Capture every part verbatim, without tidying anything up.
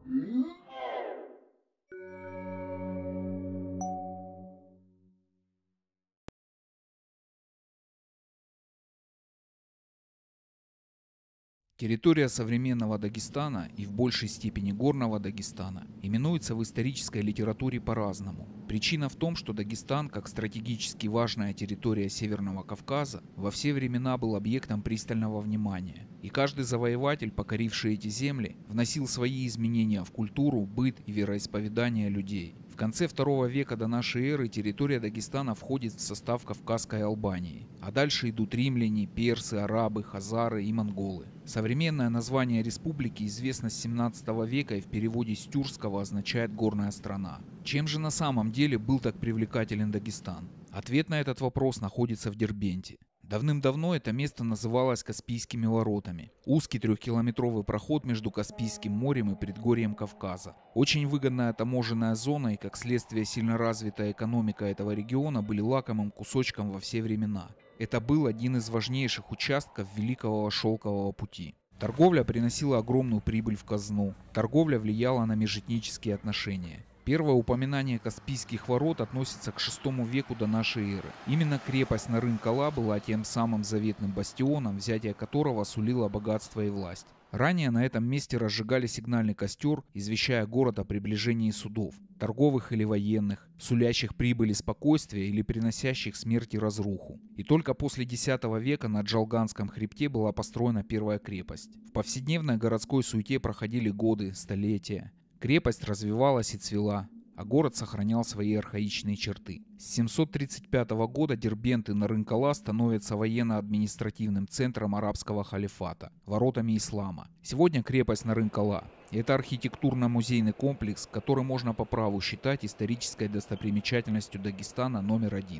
Территория современного Дагестана и в большей степени горного Дагестана именуется в исторической литературе по-разному. Причина в том, что Дагестан, как стратегически важная территория Северного Кавказа, во все времена был объектом пристального внимания. И каждый завоеватель, покоривший эти земли, вносил свои изменения в культуру, быт и вероисповедание людей. В конце второго века до нашей эры территория Дагестана входит в состав Кавказской Албании, а дальше идут римляне, персы, арабы, хазары и монголы. Современное название республики известно с семнадцатого века и в переводе с тюркского означает «горная страна». Чем же на самом деле был так привлекателен Дагестан? Ответ на этот вопрос находится в Дербенте. Давным-давно это место называлось Каспийскими воротами. Узкий трехкилометровый проход между Каспийским морем и предгорьем Кавказа. Очень выгодная таможенная зона и, как следствие, сильно развитая экономика этого региона были лакомым кусочком во все времена. Это был один из важнейших участков Великого Шелкового пути. Торговля приносила огромную прибыль в казну. Торговля влияла на межэтнические отношения. Первое упоминание Каспийских ворот относится к шестому веку до нашей эры. Именно крепость Нарын-Кала была тем самым заветным бастионом, взятие которого сулило богатство и власть. Ранее на этом месте разжигали сигнальный костер, извещая город о приближении судов, торговых или военных, сулящих прибыль и спокойствие или приносящих смерть и разруху. И только после десятого века на Джалганском хребте была построена первая крепость. В повседневной городской суете проходили годы, столетия. Крепость развивалась и цвела, а город сохранял свои архаичные черты. С семьсот тридцать пятого года Дербент и Нарын-Кала становятся военно-административным центром арабского халифата, воротами ислама. Сегодня крепость Нарын-Кала – это архитектурно-музейный комплекс, который можно по праву считать исторической достопримечательностью Дагестана номер один.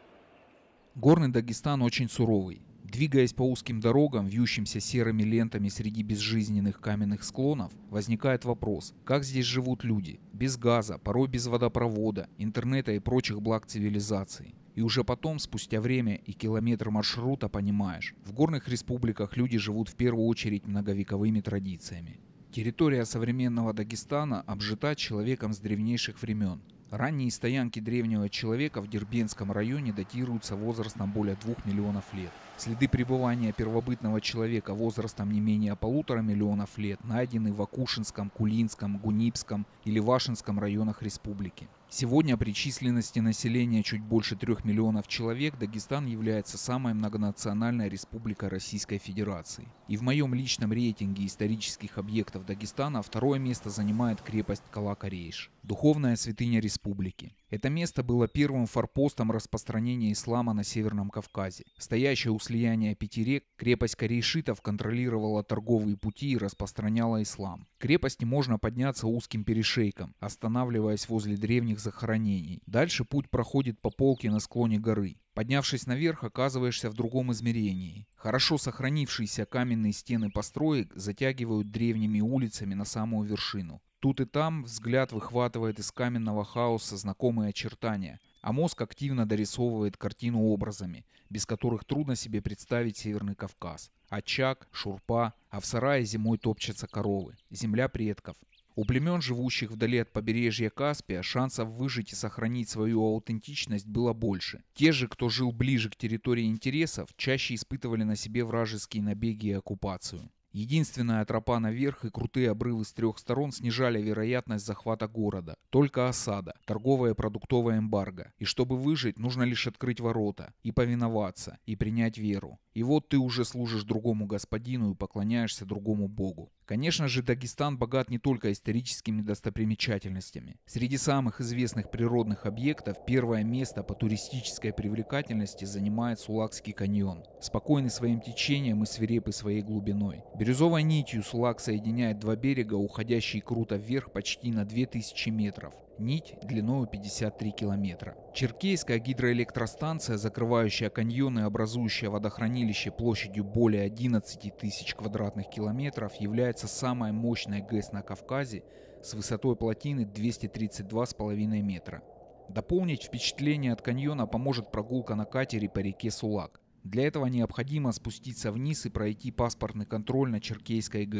Горный Дагестан очень суровый. Двигаясь по узким дорогам, вьющимся серыми лентами среди безжизненных каменных склонов, возникает вопрос, как здесь живут люди, без газа, порой без водопровода, интернета и прочих благ цивилизации. И уже потом, спустя время и километр маршрута, понимаешь, в горных республиках люди живут в первую очередь многовековыми традициями. Территория современного Дагестана обжита человеком с древнейших времен. Ранние стоянки древнего человека в Дербентском районе датируются возрастом более двух миллионов лет. Следы пребывания первобытного человека возрастом не менее полутора миллионов лет найдены в Акушинском, Кулинском, Гунипском или Вашинском районах республики. Сегодня при численности населения чуть больше трех миллионов человек Дагестан является самой многонациональной республикой Российской Федерации. И в моем личном рейтинге исторических объектов Дагестана второе место занимает крепость Кала-Корейш, духовная святыня республики. Это место было первым форпостом распространения ислама на Северном Кавказе. Стоящая у слияния пяти рек, крепость корейшитов контролировала торговые пути и распространяла ислам. К крепости можно подняться узким перешейком, останавливаясь возле древних захоронений. Дальше путь проходит по полке на склоне горы. Поднявшись наверх, оказываешься в другом измерении. Хорошо сохранившиеся каменные стены построек затягивают древними улицами на самую вершину. Тут и там взгляд выхватывает из каменного хаоса знакомые очертания, а мозг активно дорисовывает картину образами, без которых трудно себе представить Северный Кавказ. Очаг, шурпа, а в сарае зимой топчатся коровы. Земля предков. У племен, живущих вдали от побережья Каспия, шансов выжить и сохранить свою аутентичность было больше. Те же, кто жил ближе к территории интересов, чаще испытывали на себе вражеские набеги и оккупацию. Единственная тропа наверх и крутые обрывы с трех сторон снижали вероятность захвата города. Только осада, торговая и продуктовая эмбарго. И чтобы выжить, нужно лишь открыть ворота, и повиноваться, и принять веру. И вот ты уже служишь другому господину и поклоняешься другому богу. Конечно же, Дагестан богат не только историческими достопримечательностями. Среди самых известных природных объектов первое место по туристической привлекательности занимает Сулакский каньон. Спокойный своим течением и свирепый своей глубиной. Бирюзовой нитью Сулак соединяет два берега, уходящие круто вверх почти на две тысячи метров. Нить длиной пятьдесят три километра. Черкейская гидроэлектростанция, закрывающая каньоны и образующая водохранилище площадью более одиннадцати тысяч квадратных километров, является самой мощной ГЭС на Кавказе с высотой плотины двести тридцать два с половиной метра. Дополнить впечатление от каньона поможет прогулка на катере по реке Сулак. Для этого необходимо спуститься вниз и пройти паспортный контроль на Черкейской ГЭС.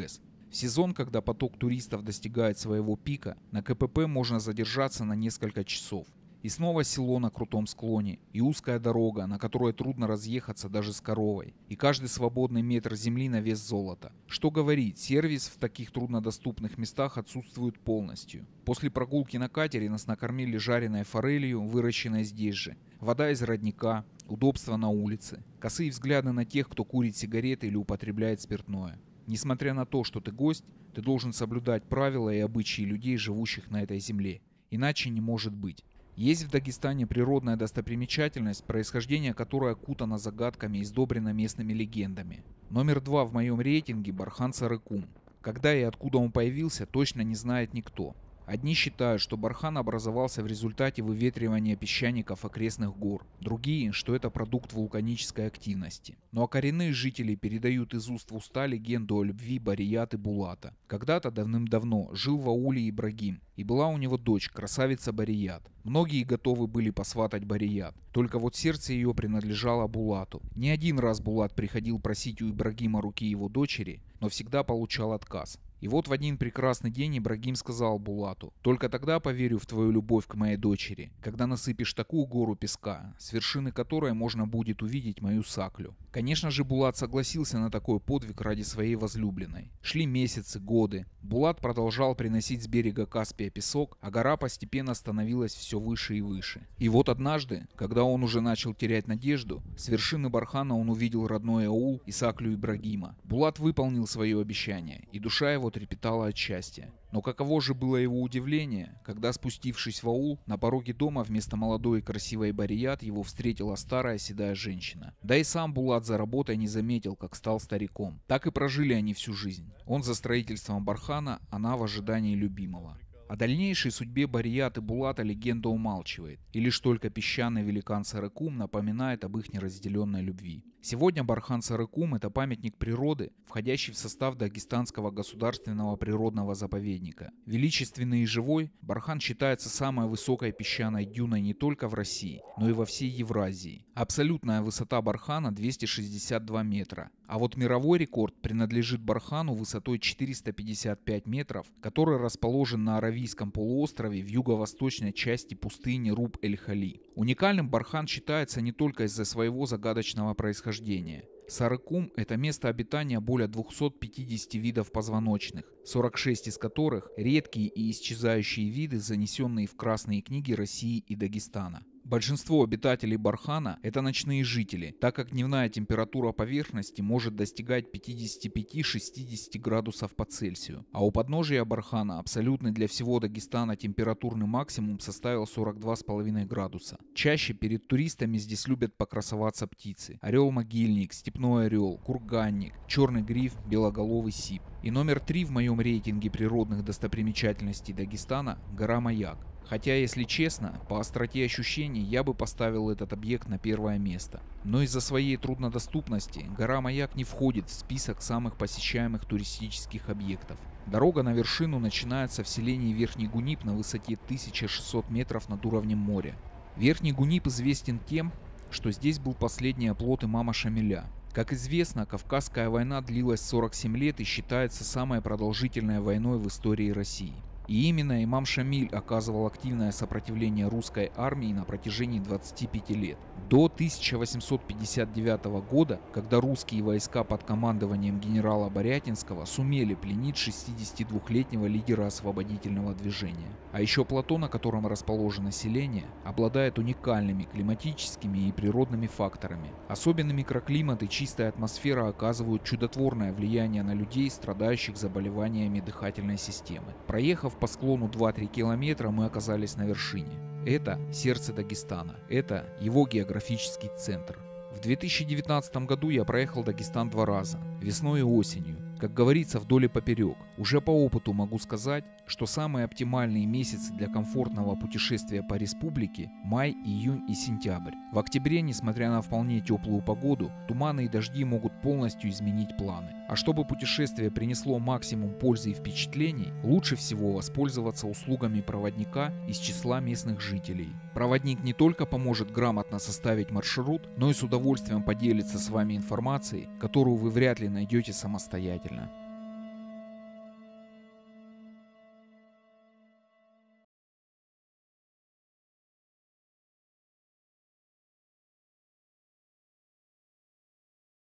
В сезон, когда поток туристов достигает своего пика, на КПП можно задержаться на несколько часов. И снова село на крутом склоне, и узкая дорога, на которой трудно разъехаться даже с коровой, и каждый свободный метр земли на вес золота. Что говорить, сервис в таких труднодоступных местах отсутствует полностью. После прогулки на катере нас накормили жареной форелью, выращенной здесь же, вода из родника, удобства на улице, косые взгляды на тех, кто курит сигареты или употребляет спиртное. Несмотря на то, что ты гость, ты должен соблюдать правила и обычаи людей, живущих на этой земле. Иначе не может быть. Есть в Дагестане природная достопримечательность, происхождение которой окутано загадками и сдобрено местными легендами. Номер два в моем рейтинге – Бархан-Сарыкум. Когда и откуда он появился, точно не знает никто. Одни считают, что бархан образовался в результате выветривания песчаников окрестных гор, другие, что это продукт вулканической активности. Ну а коренные жители передают из уст в уста легенду о любви Барият и Булата. Когда-то давным-давно жил в ауле Ибрагим, и была у него дочь, красавица Барият. Многие готовы были посватать Барият, только вот сердце ее принадлежало Булату. Не один раз Булат приходил просить у Ибрагима руки его дочери, но всегда получал отказ. И вот в один прекрасный день Ибрагим сказал Булату: «Только тогда поверю в твою любовь к моей дочери, когда насыпешь такую гору песка, с вершины которой можно будет увидеть мою саклю». Конечно же, Булат согласился на такой подвиг ради своей возлюбленной. Шли месяцы, годы. Булат продолжал приносить с берега Каспия песок, а гора постепенно становилась все выше и выше. И вот однажды, когда он уже начал терять надежду, с вершины бархана он увидел родной аул и саклю Ибрагима. Булат выполнил свое обещание, и душа его трепетала от счастья. Но каково же было его удивление, когда, спустившись в аул, на пороге дома вместо молодой и красивой Барият его встретила старая седая женщина. Да и сам Булат за работой не заметил, как стал стариком. Так и прожили они всю жизнь. Он за строительством бархана, она в ожидании любимого. О дальнейшей судьбе Барият и Булата легенда умалчивает, и лишь только песчаный великан Сарыкум напоминает об их неразделенной любви. Сегодня Бархан-Сарыкум – это памятник природы, входящий в состав Дагестанского государственного природного заповедника. Величественный и живой, Бархан считается самой высокой песчаной дюной не только в России, но и во всей Евразии. Абсолютная высота Бархана двести шестьдесят два метра, а вот мировой рекорд принадлежит Бархану высотой четыреста пятьдесят пять метров, который расположен на Аравийском полуострове в юго-восточной части пустыни Руб-эль-Хали. Уникальным Бархан считается не только из-за своего загадочного происхождения. Сарыкум – это место обитания более двухсот пятидесяти видов позвоночных, сорок шесть из которых – редкие и исчезающие виды, занесенные в красные книги России и Дагестана. Большинство обитателей Бархана – это ночные жители, так как дневная температура поверхности может достигать пятидесяти пяти — шестидесяти градусов по Цельсию, а у подножия Бархана абсолютный для всего Дагестана температурный максимум составил сорок два с половиной градуса. Чаще перед туристами здесь любят покрасоваться птицы – орел-могильник, степной орел, курганник, черный гриф, белоголовый сип. И номер три в моем рейтинге природных достопримечательностей Дагестана – гора Маяк. Хотя, если честно, по остроте ощущений я бы поставил этот объект на первое место. Но из-за своей труднодоступности гора Маяк не входит в список самых посещаемых туристических объектов. Дорога на вершину начинается в селении Верхний Гунип на высоте тысяча шестьсот метров над уровнем моря. Верхний Гунип известен тем, что здесь был последний оплот имама Шамиля. Как известно, Кавказская война длилась сорок семь лет и считается самой продолжительной войной в истории России. И именно имам Шамиль оказывал активное сопротивление русской армии на протяжении двадцати пяти лет. До тысяча восемьсот пятьдесят девятого года, когда русские войска под командованием генерала Борятинского сумели пленить шестидесятидвухлетнего лидера освободительного движения. А еще плато, на котором расположено селение, обладает уникальными климатическими и природными факторами. Особенно микроклимат и чистая атмосфера оказывают чудотворное влияние на людей, страдающих заболеваниями дыхательной системы. Проехав по склону два-три километра, мы оказались на вершине. Это сердце Дагестана, это его географический центр. В две тысячи девятнадцатом году я проехал Дагестан два раза, весной и осенью. Как говорится, вдоль и поперек. Уже по опыту могу сказать, что самые оптимальные месяцы для комфортного путешествия по республике – май, июнь и сентябрь. В октябре, несмотря на вполне теплую погоду, туманы и дожди могут полностью изменить планы. А чтобы путешествие принесло максимум пользы и впечатлений, лучше всего воспользоваться услугами проводника из числа местных жителей. Проводник не только поможет грамотно составить маршрут, но и с удовольствием поделится с вами информацией, которую вы вряд ли найдете самостоятельно.